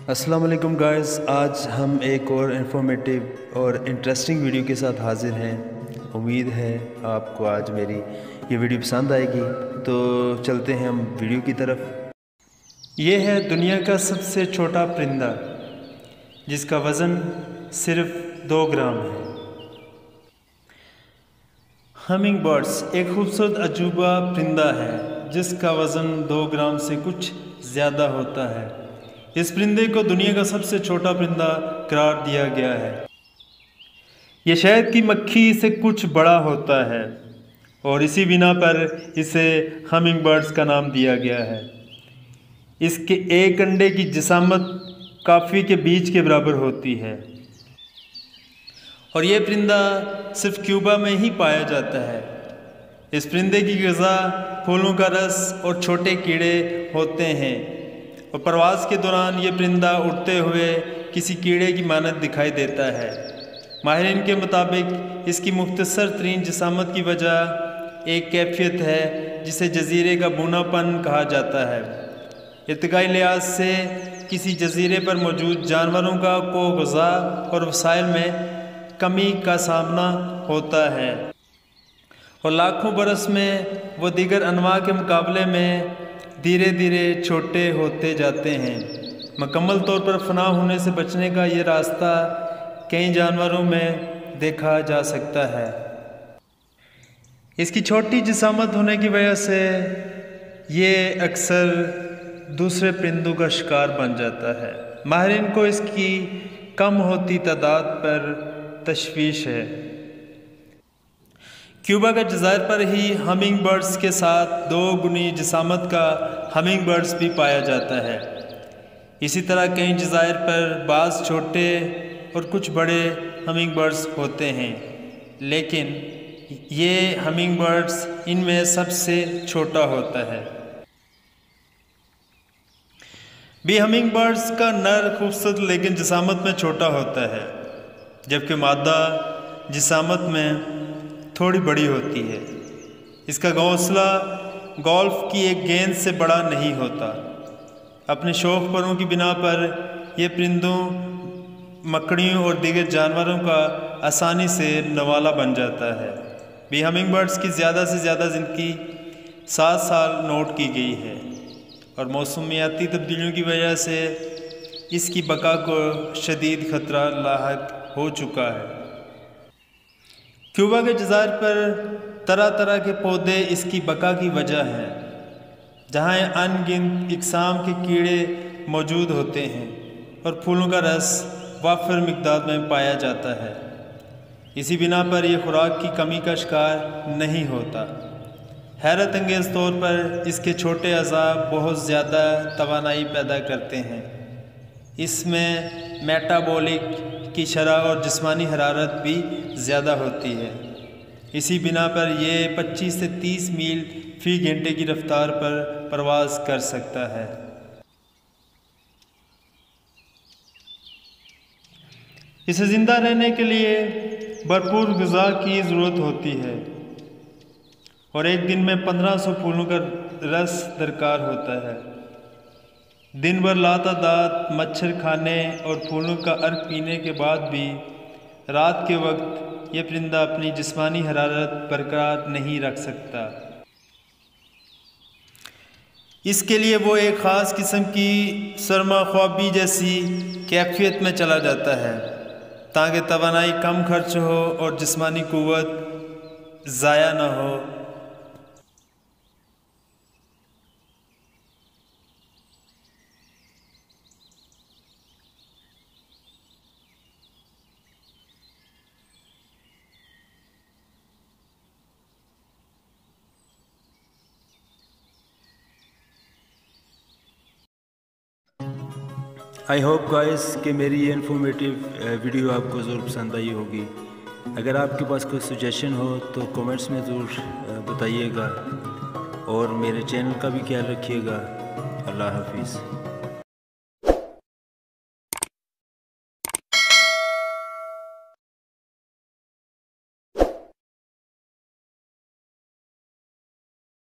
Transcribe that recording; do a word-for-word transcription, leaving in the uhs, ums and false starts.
السلام علیکم گائز، آج ہم ایک اور انفارمیٹیو اور انٹرسٹنگ ویڈیو کے ساتھ حاضر ہیں۔ امید ہے آپ کو آج میری یہ ویڈیو پسند آئے گی، تو چلتے ہیں ہم ویڈیو کی طرف۔ یہ ہے دنیا کا سب سے چھوٹا پرندہ جس کا وزن صرف دو گرام ہے۔ ہمنگ برڈز ایک خوبصورت عجوبہ پرندہ ہے جس کا وزن دو گرام سے کچھ زیادہ ہوتا ہے۔ اس پرندے کو دنیا کا سب سے چھوٹا پرندہ قرار دیا گیا ہے۔ یہ شہد کی مکھی سے کچھ بڑا ہوتا ہے اور اسی بنا پر اسے ہمنگ برڈز کا نام دیا گیا ہے۔ اس کے ایک انڈے کی جسامت کافی کے بیج کے برابر ہوتی ہے اور یہ پرندہ صرف کیوبا میں ہی پایا جاتا ہے۔ اس پرندے کی غذا پھولوں کا رس اور چھوٹے کیڑے ہوتے ہیں اور پرواز کے دوران یہ پرندہ اڑتے ہوئے کسی کیڑے کی مانند دکھائی دیتا ہے۔ ماہرین کے مطابق اس کی مختصر ترین جسامت کی وجہ ایک کیفیت ہے جسے جزیرے کا بونا پن کہا جاتا ہے۔ ارتقائی لحاظ سے کسی جزیرے پر موجود جانوروں کا کو غذا اور وسائل میں کمی کا سامنا ہوتا ہے اور لاکھوں برس میں وہ دیگر انواع کے مقابلے میں دھیرے دھیرے چھوٹے ہوتے جاتے ہیں۔ مکمل طور پر فنا ہونے سے بچنے کا یہ راستہ کئی جانوروں میں دیکھا جا سکتا ہے۔ اس کی چھوٹی جسامت ہونے کی وجہ سے یہ اکثر دوسرے پرندوں کا شکار بن جاتا ہے۔ ماہرین کو اس کی کم ہوتی تعداد پر تشویش ہے۔ کیوبا کے جزائر پر ہی ہمنگ برڈز کے ساتھ دو گنی جسامت کا ہمنگ برڈز بھی پایا جاتا ہے۔ اسی طرح کئی جزائر پر بعض چھوٹے اور کچھ بڑے ہمنگ برڈز ہوتے ہیں، لیکن یہ ہمنگ برڈز ان میں سب سے چھوٹا ہوتا ہے۔ بھی ہمنگ برڈز کا نر خوبصورت لیکن جسامت میں چھوٹا ہوتا ہے، جبکہ مادہ جسامت میں تھوڑی بڑی ہوتی ہے۔ اس کا گھونسلہ گولف کی ایک گیند سے بڑا نہیں ہوتا۔ اپنے شوخ پروں کی بنا پر یہ پرندوں، مکڑیوں اور دیگر جانوروں کا آسانی سے نوالا بن جاتا ہے۔ بھی ہمنگ برڈز کی زیادہ سے زیادہ زندگی سات سال نوٹ کی گئی ہے اور موسمیاتی تبدیلیوں کی وجہ سے اس کی بقا کو شدید خطرہ لاحق ہو چکا ہے۔ کیوبا کے جزائر پر طرح طرح کے پودے اس کی بقا کی وجہ ہیں، جہاں ان گنت اقسام کے کیڑے موجود ہوتے ہیں اور پھولوں کا رس وافر مقدار میں پایا جاتا ہے۔ اسی بنا پر یہ خوراک کی کمی کا شکار نہیں ہوتا۔ حیرت انگیز طور پر اس کے چھوٹے اعضاء بہت زیادہ توانائی پیدا کرتے ہیں۔ اس میں میٹابولک کی شرح اور جسمانی حرارت بھی زیادہ ہوتی ہے۔ اسی بنا پر یہ پچیس سے تیس میل فی گھنٹے کی رفتار پر پرواز کر سکتا ہے۔ اسے زندہ رہنے کے لیے بھرپور غذا کی ضرورت ہوتی ہے اور ایک دن میں پندرہ سو پھولوں کا رس درکار ہوتا ہے۔ دن بھر لاتعداد مچھر کھانے اور پھولوں کا عرق پینے کے بعد بھی رات کے وقت یہ پرندہ اپنی جسمانی حرارت برقرار نہیں رکھ سکتا۔ اس کے لیے وہ ایک خاص قسم کی سرما خوابی جیسی کیفیت میں چلا جاتا ہے تاکہ توانائی کم خرچ ہو اور جسمانی قوت ضائع نہ ہو۔ آئی ہوپ گائز کہ میری یہ انفارمیٹیو ویڈیو آپ کو ضرور پسند آئی ہوگی۔ اگر آپ کے پاس کوئی سجیشن ہو تو کومنٹس میں ضرور بتائیے گا اور میرے چینل کا بھی خیال رکھیے گا۔ اللہ حافظ۔